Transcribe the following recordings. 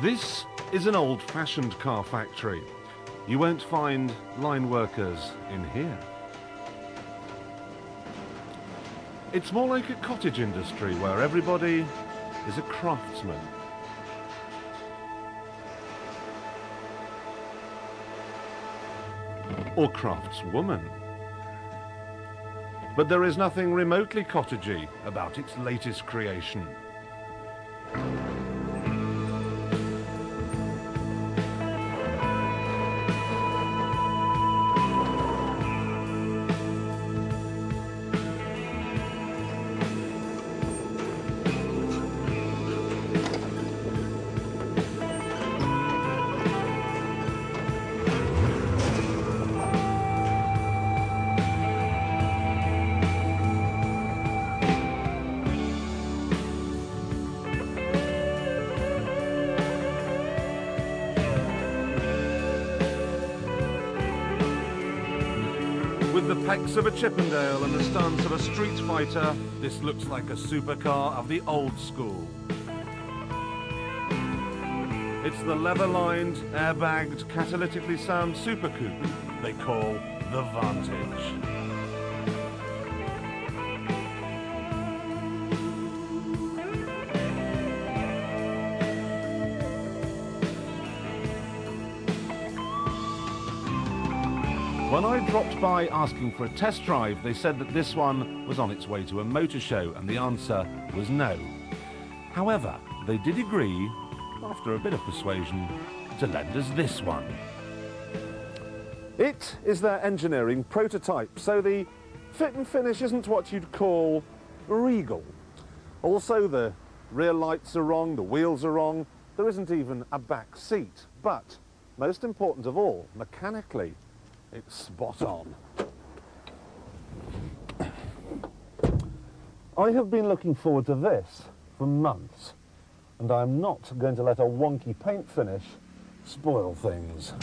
This is an old-fashioned car factory. You won't find line workers in here. It's more like a cottage industry where everybody is a craftsman. Or craftswoman. But there is nothing remotely cottagey about its latest creation. With the pecs of a Chippendale and the stance of a street fighter, this looks like a supercar of the old school. It's the leather-lined, airbagged, catalytically sound super coupe they call the Vantage. When I dropped by asking for a test drive, they said that this one was on its way to a motor show, and the answer was no. However, they did agree, after a bit of persuasion, to lend us this one. It is their engineering prototype, so the fit and finish isn't what you'd call regal. Also, the rear lights are wrong, the wheels are wrong, there isn't even a back seat. But, most important of all, mechanically, it's spot on. I have been looking forward to this for months, and I'm not going to let a wonky paint finish spoil things.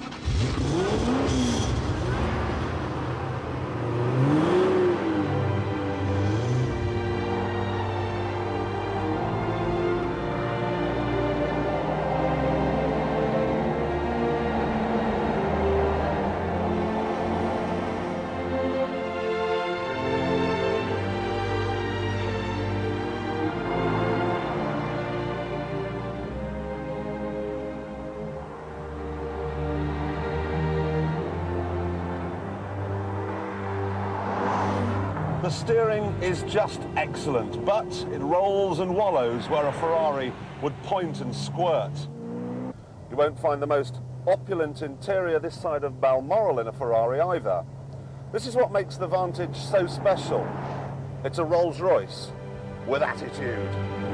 The steering is just excellent, but it rolls and wallows where a Ferrari would point and squirt. You won't find the most opulent interior this side of Balmoral in a Ferrari either. This is what makes the Vantage so special. It's a Rolls-Royce with attitude.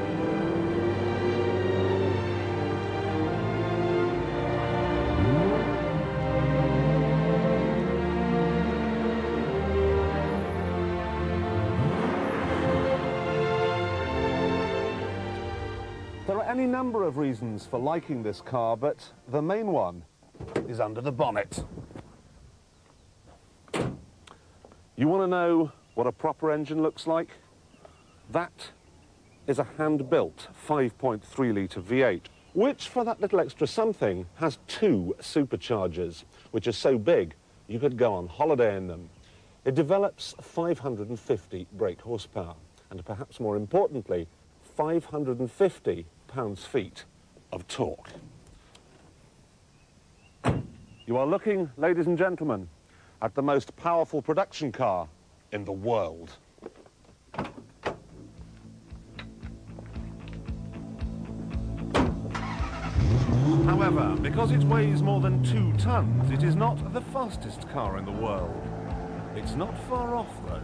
There are any number of reasons for liking this car, but the main one is under the bonnet. You want to know what a proper engine looks like? That is a hand-built 5.3-litre V8, which, for that little extra something, has 2 superchargers, which are so big you could go on holiday in them. It develops 550 brake horsepower, and perhaps more importantly, 550 pounds-feet of torque. You are looking, ladies and gentlemen, at the most powerful production car in the world. However, because it weighs more than 2 tons, it is not the fastest car in the world. It's not far off, though.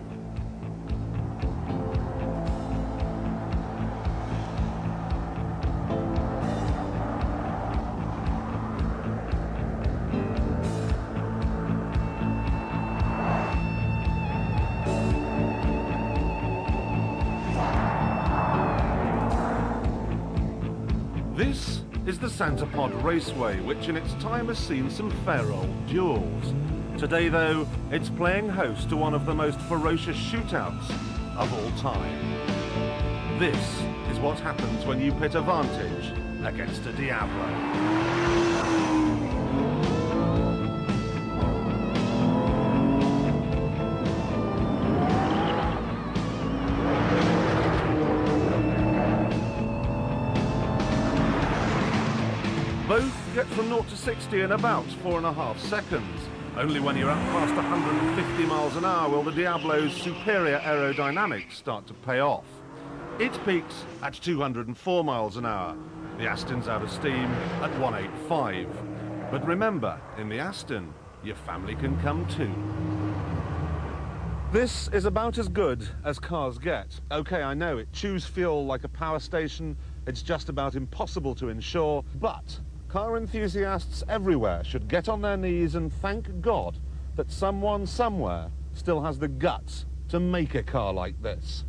This is the Santapod Raceway, which in its time has seen some fair old duels. Today, though, it's playing host to one of the most ferocious shootouts of all time. This is what happens when you pit a Vantage against a Diablo. Both get from 0 to 60 in about 4.5 seconds. Only when you're up past 150 miles an hour will the Diablo's superior aerodynamics start to pay off. It peaks at 204 miles an hour. The Aston's out of steam at 185. But remember, in the Aston, your family can come too. This is about as good as cars get. Okay, I know, it chews fuel like a power station. It's just about impossible to insure, but car enthusiasts everywhere should get on their knees and thank God that someone somewhere still has the guts to make a car like this.